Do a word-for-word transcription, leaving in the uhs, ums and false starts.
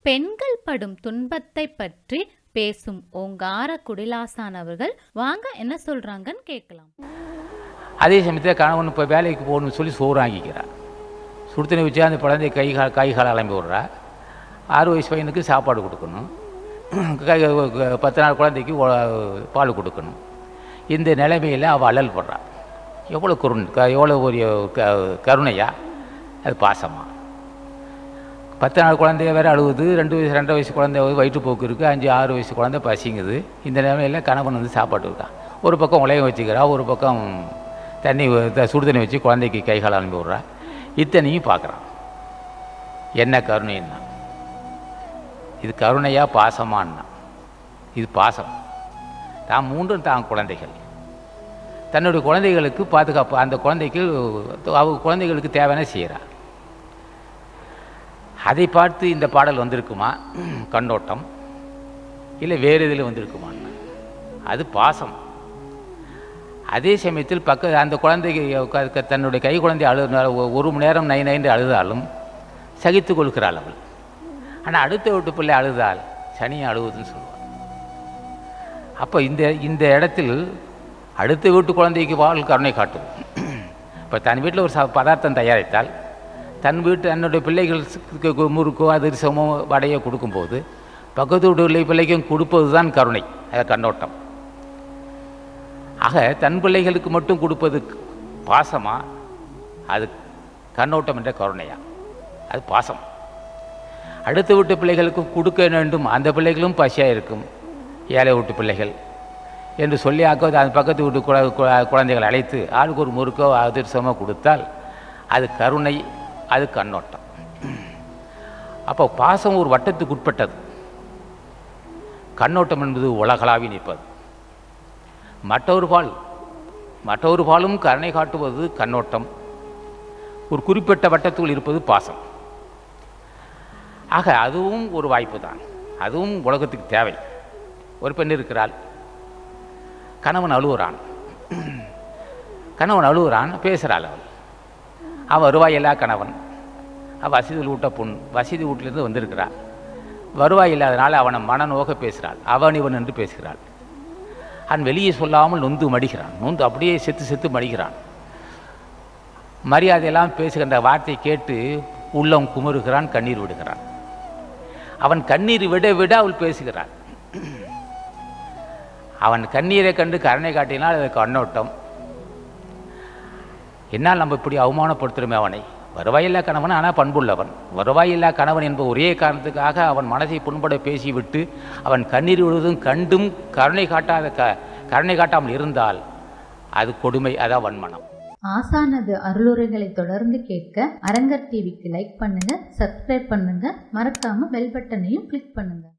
பெண்கள் படும் துன்பத்தை பற்றி பேசும் ஓங்காரக்குடில் ஆசான் அவர்கள் வாங்க என்ன சொல்றாங்கன்னு கேட்கலாம். அதே சமயத்தில் கணவன் இப்போ வேலைக்கு போகணும்னு சொல்லி சோறு வாங்கிக்கிறார். சுடுத்தனை வச்சு அந்த குழந்தைய கை கால் கை கால் அலம்பி விட்றா. ஆறு வயசு பையனுக்கு சாப்பாடு கொடுக்கணும், பத்து நாள் குழந்தைக்கு பால் கொடுக்கணும். இந்த நிலைமையில் அவள் அல்லல் படுறாள். எவ்வளோ கருண் எவ்வளோ ஒரு கருணையா, அது பாசமா. பத்து நாள் குழந்தைய வேறு அழுகுது, ரெண்டு வயசு ரெண்டு வயசு குழந்தை வயிற்றுப்போக்கு இருக்குது, அஞ்சு ஆறு வயசு குழந்தை பசிங்குது. இந்த நிலைமையில் கணவன் வந்து சாப்பாடு இருக்கான். ஒரு பக்கம் உலகம் வச்சுக்கிறா, ஒரு பக்கம் தண்ணி சுடு தண்ணி வச்சு குழந்தைக்கு கை கால் அனுப்பி விட்றா. இத்தனையும் பார்க்குறான். என்ன கருணைன்னா இது கருணையா பாசமானா? இது பாசம். தான் மூன்றும் தான் குழந்தைகள். தன்னுடைய குழந்தைகளுக்கு பாதுகாப்பு, அந்த குழந்தைக்கு அவங்க குழந்தைகளுக்கு தேவையான செய்கிறார். அதை பார்த்து இந்த பாடல் வந்திருக்குமா கண்ணோட்டம், இல்லை வேறு இதில் வந்திருக்குமான்னு? அது பாசம். அதே சமயத்தில் பக்க அந்த குழந்தைக்கு தன்னுடைய கை குழந்தை அழு ஒரு மணி நேரம் நை நைன்று அழுதாலும் சகித்து கொள்கிறாள் அவள். ஆனால் அடுத்த வீட்டு பிள்ளை அழுதால் சனியை அழுகுதுன்னு சொல்லுவாள். அப்போ இந்த இந்த இடத்தில் அடுத்த வீட்டு குழந்தைக்கு வாழ் கருணை காட்டும். இப்போ தன் வீட்டில் ஒரு பதார்த்தம் தயாரித்தால் தன் வீட்டு தன்னுடைய பிள்ளைகளுக்கு முறுக்கோ அதிரசமோ வடையோ கொடுக்கும்போது பக்கத்து வீட்டு பிள்ளைக்கும் கொடுப்பது தான் கருணை, அது கண்ணோட்டம். ஆக தன் பிள்ளைகளுக்கு மட்டும் கொடுப்பது பாசமா, அது கண்ணோட்டம் என்ற கருணையா? அது பாசம். அடுத்த வீட்டு பிள்ளைகளுக்கும் கொடுக்க வேண்டும், அந்த பிள்ளைகளும் பசியாக இருக்கும், ஏழை வீட்டு பிள்ளைகள் என்று சொல்லி ஆக்க அந்த பக்கத்து வீட்டு குழந்தைகள் அழைத்து ஆளுக்கு ஒரு முறுக்கோ அதிர்சமோ கொடுத்தால் அது கருணை, அது கண்ணோட்டம். அப்போ பாசம் ஒரு வட்டத்துக்கு உட்பட்டது, கண்ணோட்டம் என்பது உலகளாவி நிற்பது. மற்றொரு பால் மற்றொரு பாலும் கருணை காட்டுவது கண்ணோட்டம், ஒரு குறிப்பிட்ட வட்டத்துக்குள் இருப்பது பாசம். ஆக அதுவும் ஒரு வாய்ப்பு தான், அதுவும் உலகத்துக்கு தேவை. ஒரு பெண் இருக்கிறாள், கணவன் அழுகுறான், கணவன் அழுகுறான், பேசுகிறாள் அவள். அவன் வருவாய் இல்லா கணவன், அவள் வசதி ஊட்ட பொண்ணு, வசதி வீட்டிலேருந்து வந்திருக்கிறாள். வருவாய் இல்லாதனால அவனை மனநோக பேசுகிறாள், அவன் இவன் என்று பேசுகிறாள். அவன் வெளியே சொல்லாமல் நொந்து மடிக்கிறான், நொந்து அப்படியே செத்து செத்து மடிக்கிறான். மரியாதையெல்லாம் பேசுகின்ற வார்த்தையை கேட்டு உள்ளம் குமுறுகிறான், கண்ணீர் விடுகிறான். அவன் கண்ணீர் விட விட அவள் பேசுகிறாள். அவன் கண்ணீரை கண்டு கருணை காட்டினால் அது கண்ணோட்டம். என்னால் நம்ம இப்படி அவமானப்படுத்துகிறோமே அவனை, வருவாயில்லா கணவன் ஆனால் பண்புள்ளவன், வருவாயில்லா கணவன் என்ப ஒரே காரணத்துக்காக அவன் மனதை புண்பட பேசிவிட்டு அவன் கண்ணீர் விடுவதும் கண்டும் கருணை காட்டாத க கருணை காட்டாமல் இருந்தால் அது கொடுமை, அதான் வன்மனம். ஆசானது அருளுரைகளை தொடர்ந்து கேட்க அரங்கர் டிவிக்கு லைக் பண்ணுங்க, சப்ஸ்கிரைப் பண்ணுங்க, மறக்காம பெல் பட்டனையும் கிளிக் பண்ணுங்க.